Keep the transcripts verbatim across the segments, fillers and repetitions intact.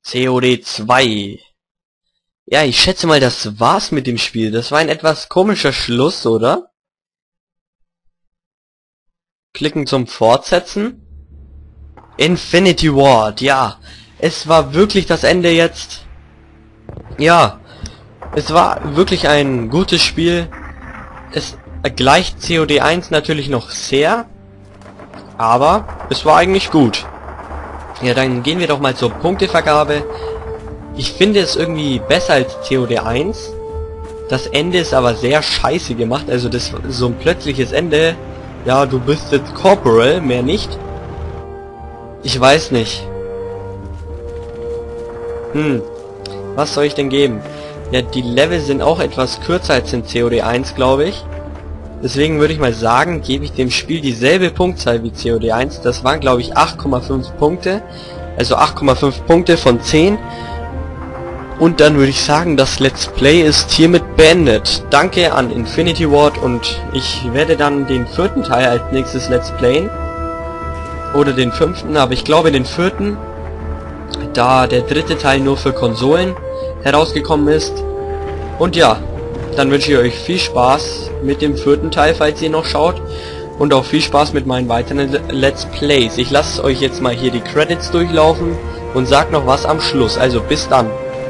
C O D zwei. Ja, ich schätze mal, das war's mit dem Spiel. Das war ein etwas komischer Schluss, oder? Klicken zum Fortsetzen. Infinity Ward, ja. Es war wirklich das Ende jetzt. Ja, es war wirklich ein gutes Spiel. Es gleicht C O D eins natürlich noch sehr, aber es war eigentlich gut. Ja, dann gehen wir doch mal zur Punktevergabe. Ich finde es irgendwie besser als C O D eins. Das Ende ist aber sehr scheiße gemacht, also das so ein plötzliches Ende. Ja, du bist jetzt Corporal, mehr nicht. Ich weiß nicht. Hm, was soll ich denn geben? Ja, die Level sind auch etwas kürzer als in C O D eins, glaube ich. Deswegen würde ich mal sagen, gebe ich dem Spiel dieselbe Punktzahl wie C O D eins. Das waren, glaube ich, acht Komma fünf Punkte. Also acht Komma fünf Punkte von zehn. Und dann würde ich sagen, das Let's Play ist hiermit beendet. Danke an Infinity Ward und ich werde dann den vierten Teil als nächstes Let's Playen. Oder den fünften, aber ich glaube den vierten, da der dritte Teil nur für Konsolen herausgekommen ist. Und ja, dann wünsche ich euch viel Spaß mit dem vierten Teil, falls ihr noch schaut. Und auch viel Spaß mit meinen weiteren Let's Plays. Ich lasse euch jetzt mal hier die Credits durchlaufen und sag noch was am Schluss. Also bis dann.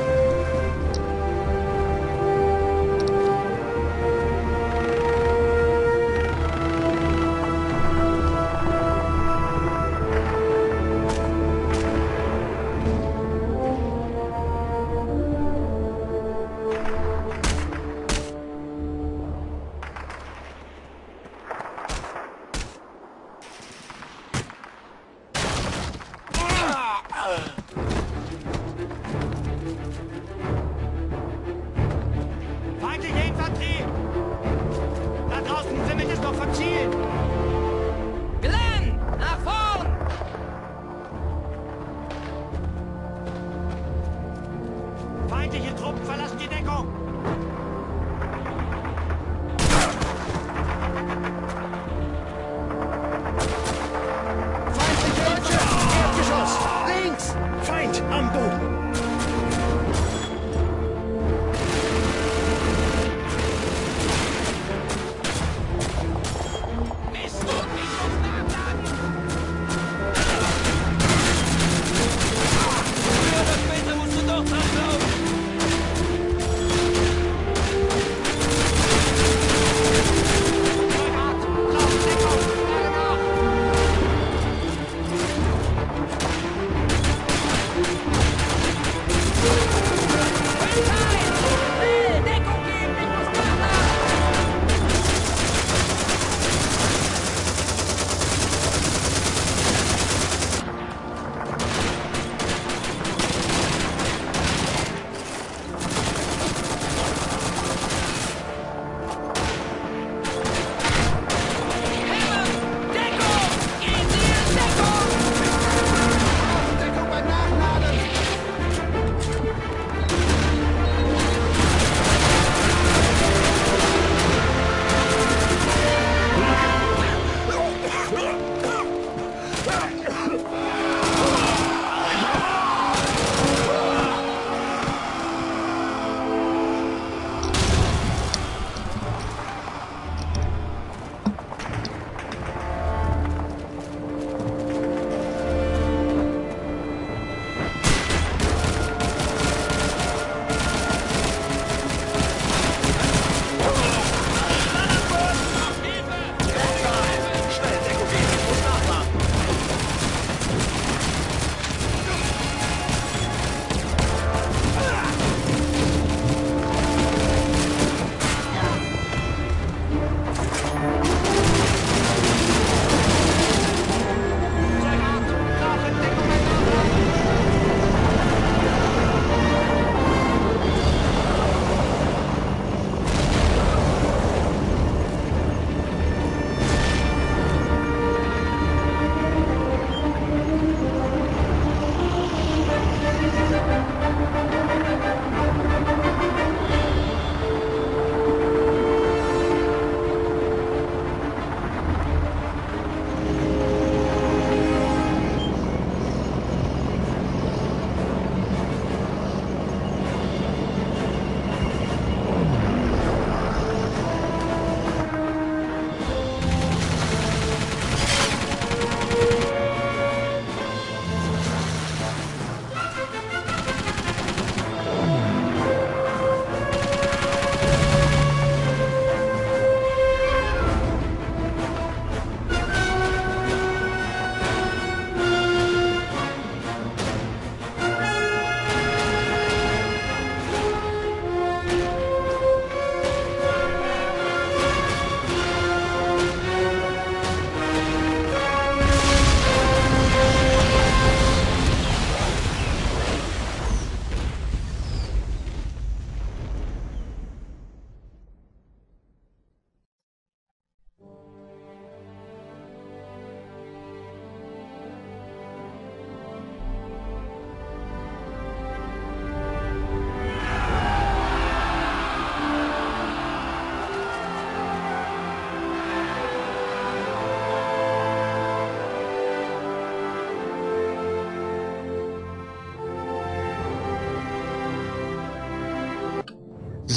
Feindliche Infanterie! Da draußen wimmelt es doch von Zielen! Glenn! Nach vorn! Feindliche Truppen verlassen die Deckung! Feindliche Deutsche! Erdgeschoss! Links! Feind am Boden!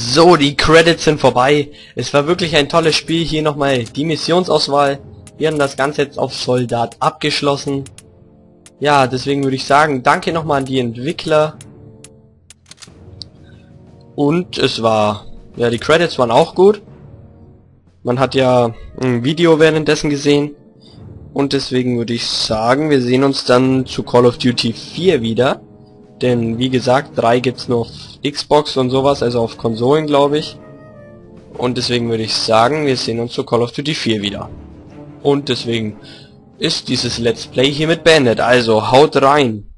So, die Credits sind vorbei. Es war wirklich ein tolles Spiel. Hier nochmal die Missionsauswahl. Wir haben das Ganze jetzt auf Soldat abgeschlossen. Ja, deswegen würde ich sagen, danke nochmal an die Entwickler. Und es war, ja, die Credits waren auch gut. Man hat ja ein Video währenddessen gesehen. Und deswegen würde ich sagen, wir sehen uns dann zu Call of Duty vier wieder. Denn wie gesagt, drei gibt's nur auf Xbox und sowas, also auf Konsolen, glaube ich. Und deswegen würde ich sagen, wir sehen uns zu Call of Duty vier wieder. Und deswegen ist dieses Let's Play hiermit beendet. Also haut rein!